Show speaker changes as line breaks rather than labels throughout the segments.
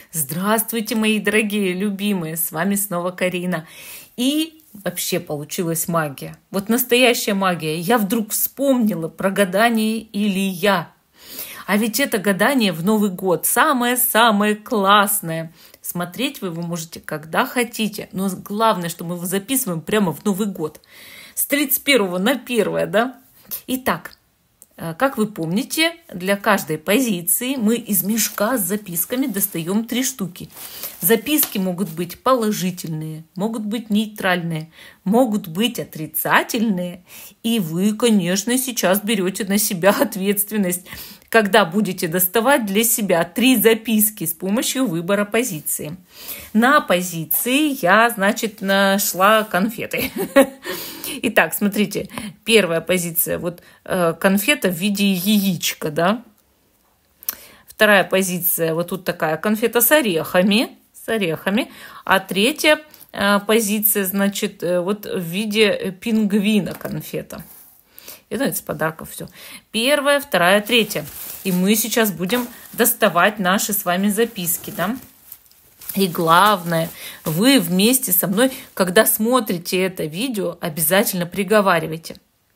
Здравствуйте, мои дорогие, любимые, с вами снова Карина. И вообще получилась магия. Вот настоящая магия. Я вдруг вспомнила про гадание Илья. А ведь это гадание в Новый год самое-самое классное. Смотреть вы его можете когда хотите. Но главное, что мы его записываем прямо в Новый год. С 31 на 1, да? Итак, как вы помните, для каждой позиции мы из мешка с записками достаем 3 штуки. Записки могут быть положительные, могут быть нейтральные, могут быть отрицательные. И вы, конечно, сейчас берете на себя ответственность, когда будете доставать для себя 3 записки с помощью выбора позиции. На позиции я, значит, нашла конфеты. Итак, смотрите, первая позиция, вот конфета в виде яичка, да. Вторая позиция, вот тут такая конфета с орехами, а третья позиция, значит, вот в виде пингвина конфета. Это из подарков все. Первая, вторая, третья. И мы сейчас будем доставать наши с вами записки, да. И главное, вы вместе со мной, когда смотрите это видео, обязательно приговаривайте.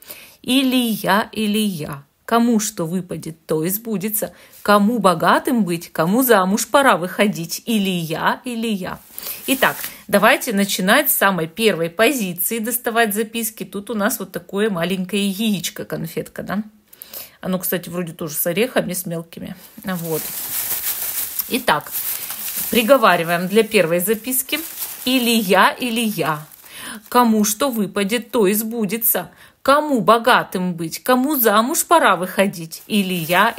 Илья. Кому что выпадет, то и сбудется. Кому богатым быть, кому замуж пора выходить. Илья. Итак, давайте начинать с самой первой позиции доставать записки. Тут у нас вот такое маленькое яичко, конфетка, да. Оно, кстати, вроде тоже с орехами, с мелкими. Вот. Итак, приговариваем для первой записки. Илья. Кому что выпадет, то и сбудется. Кому богатым быть, кому замуж пора выходить. Илья.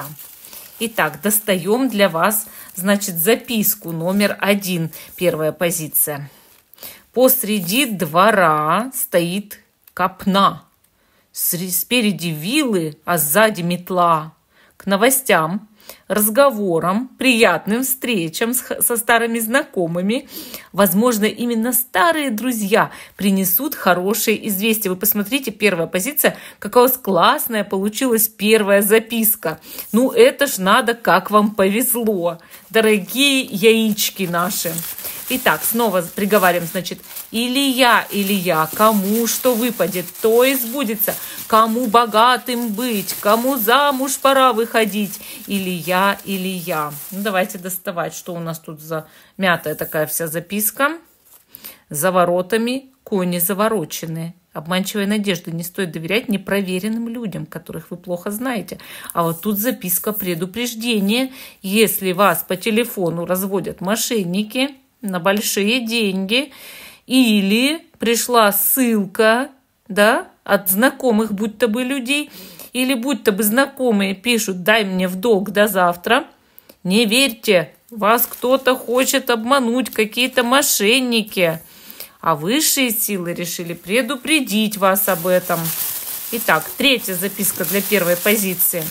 Итак, достаем для вас, значит, записку номер 1, первая позиция. Посреди двора стоит копна. Спереди вилы, а сзади метла. К новостям, разговорам, приятным встречам со старыми знакомыми. Возможно, именно старые друзья принесут хорошее известие. Вы посмотрите, первая позиция, какая у вас классная получилась первая записка. Ну, это ж надо, как вам повезло, дорогие яички наши. Итак, снова приговариваем, значит, Илья, кому что выпадет, то и сбудется. Кому богатым быть, кому замуж пора выходить. Илья. Ну, давайте доставать, что у нас тут за мятая такая вся записка. За воротами кони завороченные. Обманчивой надежды не стоит доверять непроверенным людям, которых вы плохо знаете. А вот тут записка предупреждения. Если вас по телефону разводят мошенники на большие деньги, или пришла ссылка, да, от знакомых будто бы людей, или будто бы знакомые пишут: дай мне в долг до завтра, не верьте, вас кто-то хочет обмануть, какие-то мошенники, а высшие силы решили предупредить вас об этом. Итак, третья записка для первой позиции.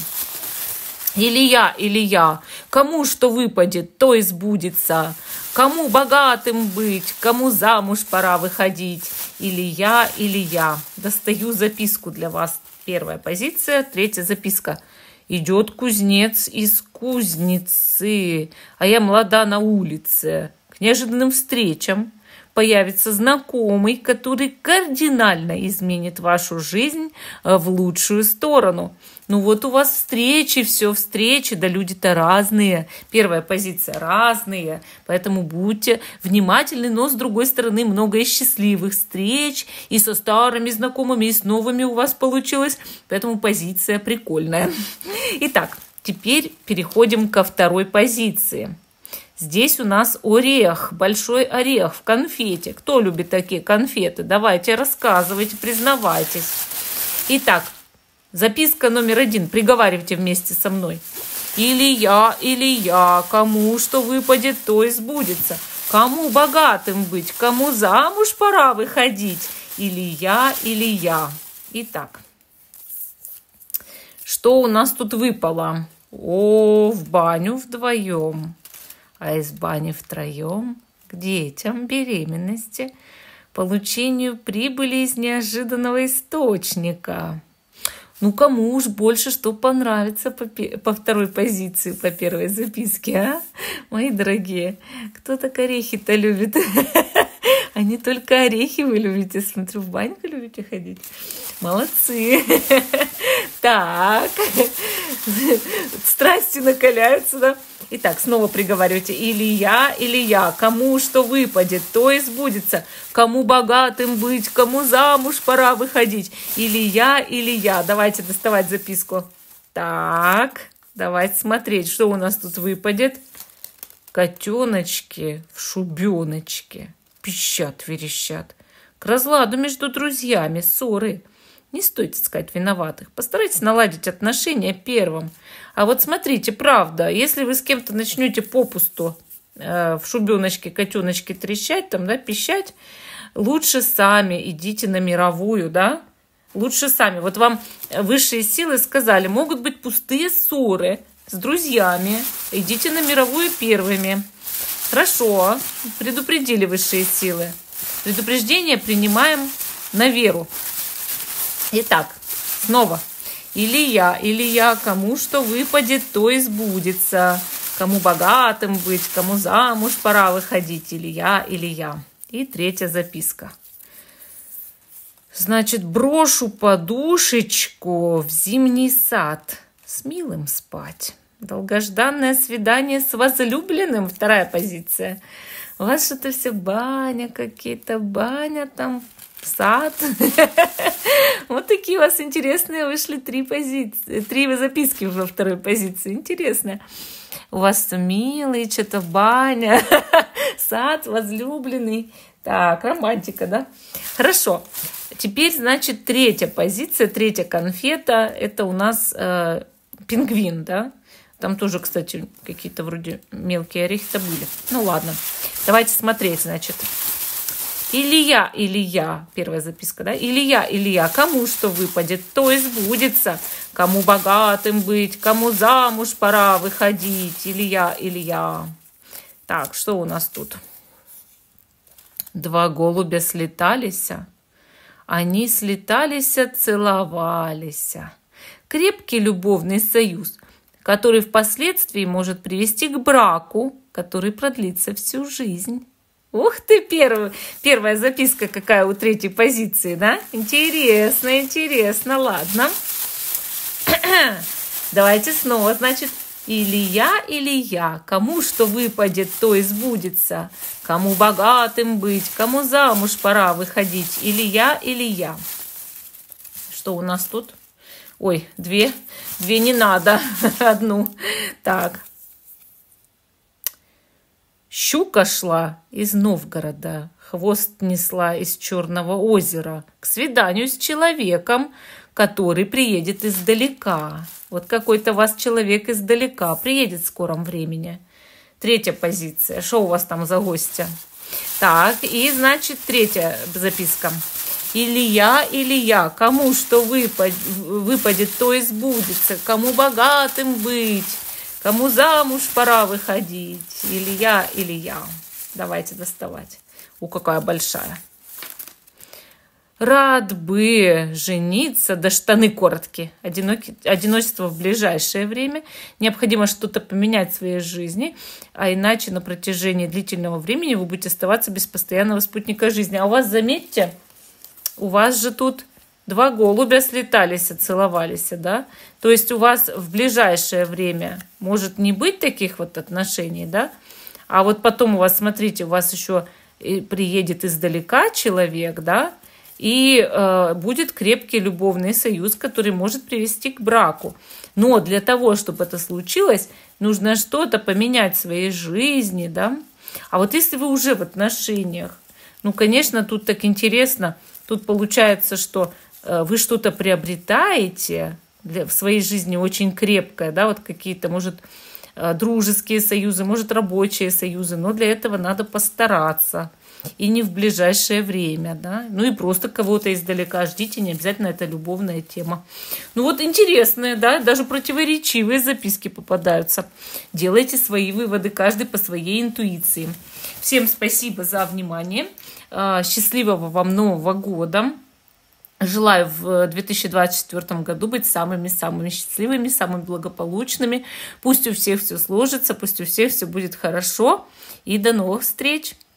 Илья, кому что выпадет, то и сбудется. Кому богатым быть, кому замуж пора выходить. Илья. Достаю записку для вас. Первая позиция, третья записка. Идет кузнец из кузницы, а я молода на улице. К неожиданным встречам появится знакомый, который кардинально изменит вашу жизнь в лучшую сторону. Ну вот у вас встречи, да люди-то разные. Первая позиция разные, поэтому будьте внимательны, но с другой стороны много и счастливых встреч, и со старыми знакомыми, и с новыми у вас получилось, поэтому позиция прикольная. Итак, теперь переходим ко второй позиции. Здесь у нас орех, большой орех в конфете. Кто любит такие конфеты? Давайте, рассказывайте, признавайтесь. Итак, записка номер 1. Приговаривайте вместе со мной. Илья, кому что выпадет, то и сбудется. Кому богатым быть, кому замуж пора выходить. Илья. Итак, что у нас тут выпало? В баню вдвоем. А из бани втроем к детям, беременности, получению прибыли из неожиданного источника. Ну, кому уж больше что понравится по второй позиции, по первой записке, а? Мои дорогие, кто так орехи-то любит? А не только орехи вы любите, смотрю, в баньку любите ходить. Молодцы. Так, страсти накаляются, да? Итак, снова приговаривайте. Или я, кому что выпадет, то и сбудется. Кому богатым быть, кому замуж пора выходить. Или я. Давайте доставать записку. Так, давайте смотреть, что у нас тут выпадет. Котеночки в шубеночке пищат, верещат. К разладу между друзьями, ссоры. Не стоит искать виноватых. Постарайтесь наладить отношения первым. А вот смотрите, правда, если вы с кем-то начнете попусту в шубеночке котеночки трещать, там, да, пищать, лучше сами идите на мировую, да? Лучше сами. Вот вам высшие силы сказали, могут быть пустые ссоры с друзьями. Идите на мировую первыми. Хорошо, предупредили высшие силы. Предупреждение принимаем на веру. Итак, снова. Или я, кому что выпадет, то и сбудется. Кому богатым быть, кому замуж пора выходить. Или я. И третья записка. Значит, брошу подушечку в зимний сад, с милым спать. Долгожданное свидание с возлюбленным. Вторая позиция. У вас что-то все баня какие-то, баня там, сад. Вот такие у вас интересные вышли три записки во второй позиции. Интересно. У вас милый, что-то баня, сад, возлюбленный. Так, романтика, да? Хорошо. Теперь, значит, третья позиция, третья конфета. Это у нас пингвин, да? Там тоже, кстати, какие-то вроде мелкие орехи-то были. Ну ладно, давайте смотреть, значит. Или я, первая записка, да? Или я, кому что выпадет, то и сбудется. Кому богатым быть, кому замуж пора выходить. Или я. Так, что у нас тут? Два голубя слетались, они слетались, целовались. Крепкий любовный союз, который впоследствии может привести к браку, который продлится всю жизнь. Ух ты, первая записка какая у третьей позиции, да? Интересно, ладно. Давайте снова, значит, или я, кому что выпадет, то и сбудется. Кому богатым быть, кому замуж пора выходить. Или я. Что у нас тут? Ой, две не надо, одну. Так. Щука шла из Новгорода, хвост несла из Черного озера к свиданию с человеком, который приедет издалека. Вот какой-то вас человек издалека приедет в скором времени. Третья позиция. Что у вас там за гостя? Так, и значит третья записка. Или я, кому что выпадет, то и сбудется. Кому богатым быть, кому замуж пора выходить. Или я. Давайте доставать. Какая большая. Рад бы жениться, да штаны короткие. Одиночество в ближайшее время. Необходимо что-то поменять в своей жизни, а иначе на протяжении длительного времени вы будете оставаться без постоянного спутника жизни. А у вас, заметьте, у вас же тут два голубя слетались, целовались, да? То есть у вас в ближайшее время может не быть таких вот отношений, да? А вот потом у вас, смотрите, у вас еще приедет издалека человек, да? И будет крепкий любовный союз, который может привести к браку. Но для того, чтобы это случилось, нужно что-то поменять в своей жизни, да? А вот если вы уже в отношениях, ну, конечно, тут так интересно. Тут получается, что вы что-то приобретаете в своей жизни очень крепкое, да, вот какие-то, может, дружеские союзы, может, рабочие союзы, но для этого надо постараться. И не в ближайшее время, да. Ну и просто кого-то издалека ждите, не обязательно это любовная тема. Ну вот интересные, да, даже противоречивые записки попадаются. Делайте свои выводы, каждый по своей интуиции. Всем спасибо за внимание. Счастливого вам Нового года. Желаю в 2024 году быть самыми-самыми счастливыми, самыми благополучными. Пусть у всех все сложится, пусть у всех все будет хорошо. И до новых встреч!